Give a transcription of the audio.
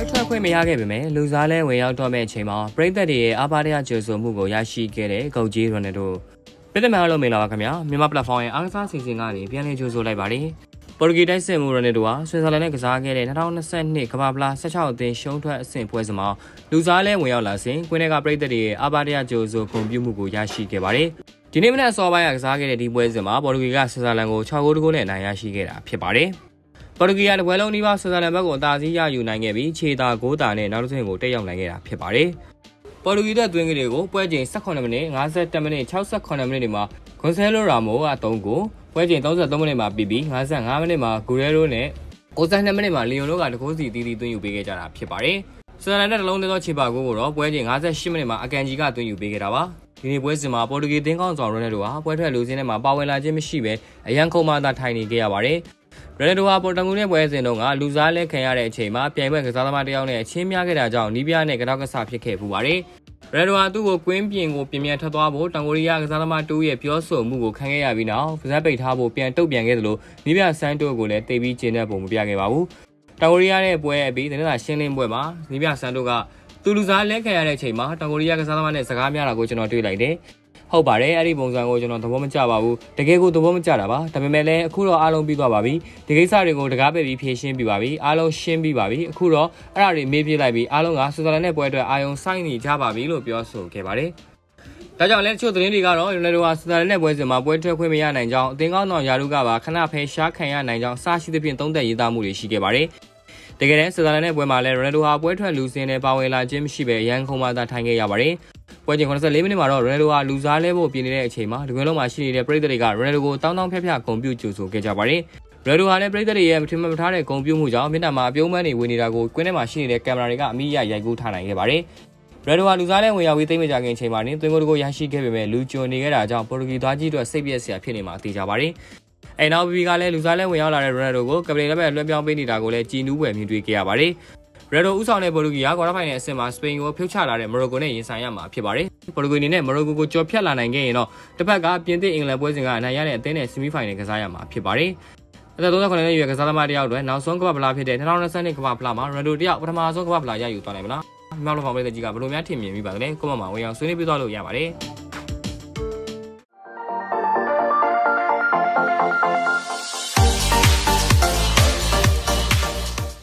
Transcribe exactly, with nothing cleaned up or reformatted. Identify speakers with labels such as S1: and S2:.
S1: ပွဲထွက်ခွင့်မရခဲ့ပေမဲ့လူစားလဲဝင်ရောက်တော့မဲ့အချိန်မှာပရိသတ်တွေရဲ့အားပါးရကြိုဆိုမှုကိုရရှိခဲ့တဲ့ဂုတ်ကြီးရိုနယ်ဒိုပြည်သက်များလုံးမင်္ဂလာပါခင်ဗျာမြန်မာပလက်ဖောင်းရဲ့အားကစားစီစဉ်ကနေပြန်လည်ကြိုဆိုလိုက်ပါတယ်ပေါ်တူဂီတိုက်စစ်မှုရိုနယ်ဒိုဟာဆွစ်ဇာလန်နဲ့ကစားခဲ့တဲ့၂၀၂၂ကမ္ဘာဖလား၁၆အသင်းရှုံးထွက်အဆင့်ပွဲစဉ်မှာလူစားလဲဝင်ရောက်လာစဉ်ကွင်းထဲကပရိသတ်တွေရဲ့အားပါးရကြိုဆိုဂုဏ်ပြုမှုကိုရရှိခဲ့ပါတယ်ဒီနေ့မနက်အစောပိုင်းကကစားခဲ့တဲ့ဒီပွဲစဉ်မှာပေါ်တူဂီကဆွစ်ဇာလန်ကို၆ဂိုးတဂိုးနဲ့နိုင်ရရှိခဲ့တာဖြစ်ပါတယ်ပေါ်တူဂီကတပွဲလုံးနီးပါးဆွစ်ဇာလန်ဘက်ကိုအသာစီးရယူနိုင်ခဲ့ပြီးခြေသာဂိုးတာနဲ့နောက်တစ်ဆင့်ကိုတက်ရောက်နိုင်ခဲ့တာဖြစ်ပါတယ်။ပေါ်တူဂီတပ်သွင်းကလေးကိုပွဲချိန်၁၈မိနစ်၅၁မိနစ်၆၈မိနစ်တွေမှာဂွန်ဆဲလိုရာမိုက၃ဂိုးပွဲချိန်၃၃မိနစ်မှာပြီးပြီး၅၅မိနစ်မှာဂူရဲရိုနဲ့၉၂မိနစ်မှာလီယွန်တို့ကတကိုးစီတီးတီးသွင်းယူပေးခဲ့ကြတာဖြစ်ပါတယ်။ဆွစ်ဇာလန်နဲ့တလုံးသေးသောခြေပါဂိုးကိုတော့ပွဲချိန်၅၈မိနစ်မှာအကန်ဂျီကသွင်းယူပေးခဲ့တာပါ။ဒီနေ့ပွဲစဉ်မှာပေါ်တူဂီသင်းကောင်းဆောင်ရိုနယ်ဒိုဟာပွဲထွက်လူစင်းထဲမှာပါဝင်လာခြင်းမရှိဘဲအရန်ခုံမှသာထိုင်နေခဲ့ရပါတယ်။ရိုနယ်ဒိုဟာပေါ်တန်ဂူနဲ့ပွဲစဉ်တုန်းကလူစားလဲခံရတဲ့အချိန်မှာပြိုင်ပွဲကစားသမားတယောက်နဲ့အချင်းများခဲ့တာကြောင့်နီးပြားနဲ့ကတောက်ကစားဖြစ်ခဲ့ပူပါတယ်။ရိုနယ်ဒိုဟာသူ့ကိုကွင်းပြင်ကိုပြင်ပြန်ထွက်သွားဖို့တောင်ကိုရီးယားကစားသမားတူရဲ့ပြောဆိုမှုကိုခံခဲ့ရပြီးနောက်ပါးစပ်ပိတ်ထားဖို့ပြန်တုတ်ပြန်ခဲ့သလိုနီးပြဆန်တိုကိုလည်းတိတ်ပြီးကျင်းတဲ့ပုံမပြခဲ့ပါဘူး။တောင်ကိုရီးယားရဲ့ပွဲအပြီးတနင်္လာရှင်းလင်းပွဲမှာနီးပြဆန်တိုကသူလူစားလဲခံရတဲ့အချိန်မှာတောင်ကိုရီးယားကစားသမားနဲ့စကားများတာကိုကျွန်တော်တွေ့လိုက်တယ်။ဟုတ်ပါတယ်အဲ့ဒီပုံစံကိုကျွန်တော်သဘောမကျပါဘူးတကယ်ကိုသဘောမကျတာပါဒါပေမဲ့လည်းအခုတော့အားလုံးပြီးသွားပါပြီဒီကိစ္စတွေကိုတကားပဲပြီးဖြေရှင်းပြီးပါပြီအားလုံးရှင်းပြီးပါပြီအခုတော့အဲ့ဒါတွေမေးပြလိုက်ပြီးအားလုံးကဆွစ်ဇာလန်နဲ့ပွဲအတွက်အာရုံစိုက်နေကြပါပြီလို့ပြောဆိုခဲ့ပါတယ်ဒါကြောင့်လည်းတချို့သတင်းတွေကတော့ရိုနယ်ဒိုဟာဆွစ်ဇာလန်နဲ့ပွဲစဉ်မှာပွဲထွက်ခွင့်မရနိုင်ကြောင်းအသင်းကောင်းဆောင်ယာရုကပါခဏဖယ်ရှားခံရနိုင်ကြောင်းစာရှိသဖြင့်သုံးသပ်ရေးသားမှုတွေရှိခဲ့ပါတယ်တကယ်တမ်းဆွစ်ဇာလန်နဲ့ပွဲမှာလည်းရိုနယ်ဒိုဟာပွဲထွက်လူစင်းနဲ့ပါဝင်လာခြင်းမရှိဘဲရန်ကုန်မှာသာထိုင်ခဲ့ရပါတယ်ပွဲချိန်၇၄မိနစ်မှာတော့ရိုနယ်ဒိုဟာလူစားလဲဖို့ပြင်နေတဲ့အချိန်မှာဒီကွင်းလုံးမှာရှိနေတဲ့ပရိသတ်တွေကရိုနယ်ဒိုကိုတောင်းတောင်းဖျက်ဖျက်ဂုဏ်ပြုကြိုဆိုခဲ့ကြပါတယ်။ရိုနယ်ဒိုဟာလည်းပရိသတ်တွေရဲ့မထင်မှတ်ထားတဲ့ဂုဏ်ပြုမှုကြောင့်မျက်နှာမှာအပြုံးပန်းတွေဝင်နေတာကိုကွင်းထဲမှာရှိနေတဲ့ကင်မရာတွေကအမိရရိုက်ကူးထားနိုင်ခဲ့ပါတယ်။ရိုနယ်ဒိုဟာလူစားလဲဝင်ရောက်ပြီးသိမ်းမကြခင်အချိန်မှာနေသွင်းကိုတကိုရရှိခဲ့ပေမဲ့လူကျွံနေခဲ့တာကြောင့်ပေါ်တူဂီသားကြီးတို့စိတ်ပြည့်စရာဖြစ်နေမှာသိကြပါတယ်။အဲနောက်ဘီဘီကလည်းလူစားလဲဝင်ရောက်လာတဲ့ရိုနယ်ဒိုကိုကပလီလက်ပဲလွှဲပြောင်းပေးနေတာကိုလည်းကြည်နူးွယ်မြင်တွေ့ခဲ့ရပါတယ်။ရိုနယ်ဒိုဦးဆောင်တဲ့ပေါ်တူဂီကကွာတာဖိုင်နယ်အဆင့်မှာစပိန်ကိုဖြုတ်ချလာတဲ့မော်ရိုကိုနဲ့ရင်ဆိုင်ရမှာဖြစ်ပါတယ်။ပေါ်တူဂီအနေနဲ့မော်ရိုကိုကိုကျော်ဖြတ်လာနိုင်ခဲ့ရင်တော့တစ်ဖက်ကပြင်သစ်အင်္ဂလန်ပွဲစဉ်ကအနိုင်ရတဲ့အသင်းနဲ့ဆီမီဖိုင်နယ်ကစားရမှာဖြစ်ပါတယ်။အသက်၃၇နှစ်အရွယ်ကစားသမားတယောက်အတွက်နောက်ဆုံးကမ္ဘာဖလားဖြစ်တဲ့၂၀၂၂ကမ္ဘာဖလားမှာရိုနယ်ဒိုတယောက်ပထမဆုံးကမ္ဘာဖလားရယူသွားနိုင်မလား။မြောက်လောကပြည်သက်ကြီးကဘယ်လိုများထင်မြင်မိပါသလဲ။ကွန်မန့်မှာဝင်အောင်ဆွေးနွေးပြသွားလို့ရပါတယ်။